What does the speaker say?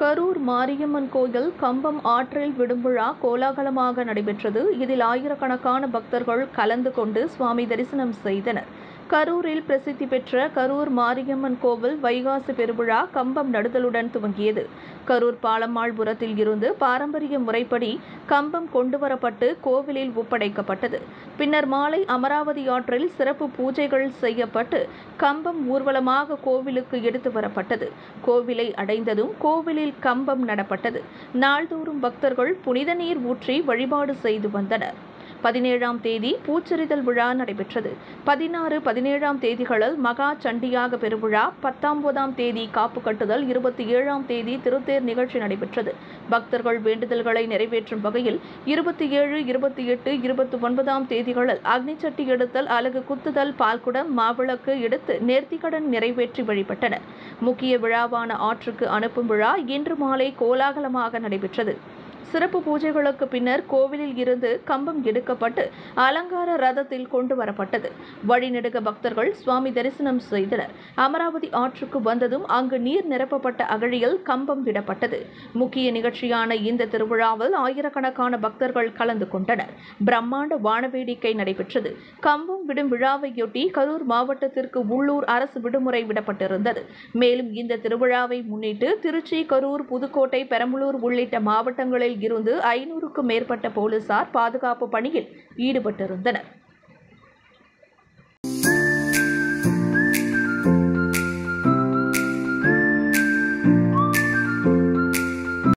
கரூர் மாரியம்மன் கோயில் கம்பம் ஆற்றில் விடும் விழா கோலாகலமாக நடைபெற்றது. இதில் ஆயிரக்கணக்கான பக்தர்கள் கலந்து கொண்டு சுவாமி தரிசனம் செய்தனர். கரூரில் பிரசித்தி பெற்ற கரூர் மாரியம்மன் கோவில் வைகாசி பெருவிழா கம்பம் நடுதலுடன் துவங்கியது. கரூர் பாலம்மாள்புரத்தில் இருந்து பாரம்பரிய முறைப்படி கம்பம் கொண்டுவரப்பட்டு கோவிலில் ஒப்படைக்கப்பட்டது. பின்னர் மாலை அமராவதி ஆற்றில் சிறப்பு பூஜைகள் செய்யப்பட்டு கம்பம் ஊர்வலமாக கோவிலுக்கு எடுத்து வரப்பட்டது. கோவிலை அடைந்ததும் கோவிலில் கம்பம் நடப்பட்டது. நாள்தோறும் பக்தர்கள் புனித நீர் ஊற்றி வழிபாடு செய்து வந்தனர். 17ஆம் தேதி பூச்செறிதல் விழா நடைபெற்றது. 16, 17ஆம் தேதிகளில் மகா சண்டியாக பெருவிழா, 19ஆம் தேதி காப்பு கட்டுதல், 27ஆம் தேதி திருத்தேர் நிகழ்ச்சி நடைபெற்றது. பக்தர்கள் வேண்டுதல்களை நிறைவேற்றும் வகையில் 27, 28, 29ஆம் தேதிகளில் அக்னிச்சட்டி எடுத்தல், அலகு குத்துதல், பால்குடம், மாவிளக்கு எடுத்து நேர்த்திக்கடன் நிறைவேற்றி வழிபட்டனர். முக்கிய விழாவான ஆற்றுக்கு அனுப்பும் விழா இன்று மாலை கோலாகலமாக நடைபெற்றது. சிறப்பு பூஜைகளுக்கு பின்னர் கோவிலில் இருந்து கம்பம் எடுக்கப்பட்டு அலங்கார ரதத்தில் கொண்டு வரப்பட்டது. வழிநெடுக பக்தர்கள் சுவாமி தரிசனம் செய்தனர். அமராவதி ஆற்றுக்கு வந்ததும் அங்கு நீர் நிரப்பப்பட்ட அகழியில் கம்பம் விடப்பட்டது. முக்கிய நிகழ்ச்சியான இந்த திருவிழாவில் ஆயிரக்கணக்கான பக்தர்கள் கலந்து கொண்டனர். பிரம்மாண்ட வானவேடிக்கை நடைபெற்றது. கம்பம் விடும் விழாவையொட்டி கரூர் மாவட்டத்திற்கு உள்ளூர் அரசு விடுமுறை விடப்பட்டிருந்தது. மேலும் இந்த திருவிழாவை முன்னிட்டு திருச்சி, கரூர், புதுக்கோட்டை, பெரம்பலூர் உள்ளிட்ட மாவட்டங்களில் இருந்து 500க்கும் மேற்பட்ட போலீசார் பாதுகாப்பு பணியில் ஈடுபட்டிருந்தனர்.